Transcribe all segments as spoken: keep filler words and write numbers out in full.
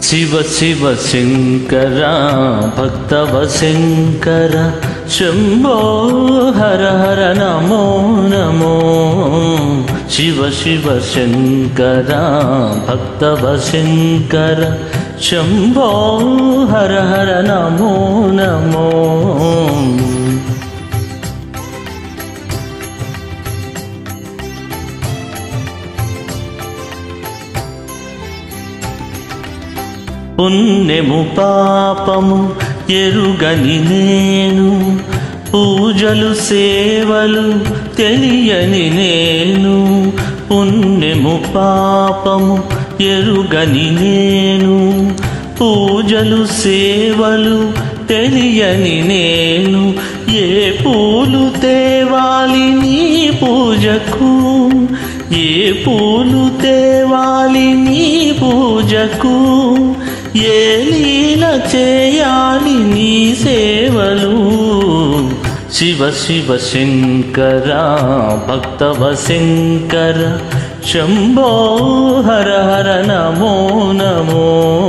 शिव शिव शंकर भक्तव शंकर शंभो हर हर नमो नमो। शिव शिव शंकर भक्तव शंकर शंभो हर हर नमो नमो। పుణ్యము పాపము ఎరుగని నేను, పూజలు సేవలు తెలియని నేను। పుణ్యము పాపము ఎరుగని నేను, పూజలు సేవలు తెలియని నేను। ఏ పూలు తేవాలి నీ పూజకు, ఏ పూలు తేవాలి నీ పూజకు, ఏ లీల చేయాలి నీ సేవలు। శివ శివ శంకర భక్తవ శంకర శంభో హర హర నమో నమో।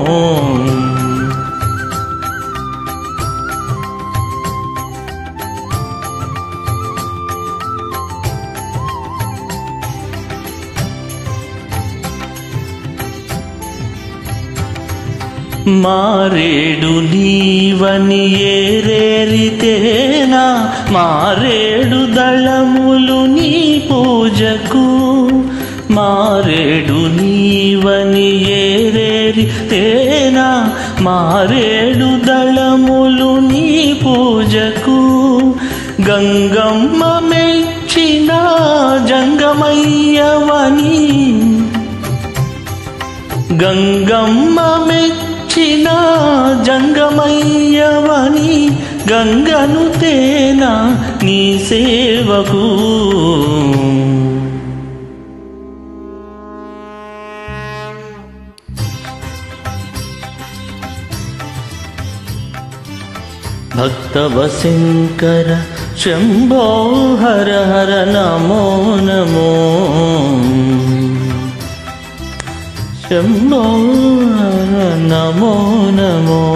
మారేడు నీవని ఏరేరితేనా, మారేడు దళములు నీ పూజకు। మారేడు నీవని ఏరేరితేనా, మారేడు దళములు నీ పూజకు। గంగమ్మ మెచ్చిన జంగమయ్యవని, గంగమ్మ మెచ్చిన జంగమయ్యవని, గంగను తేనా నీ సేవకు। భక్తవ శంకర శంభో హర హర నమో నమో। శంభో నమో నమో।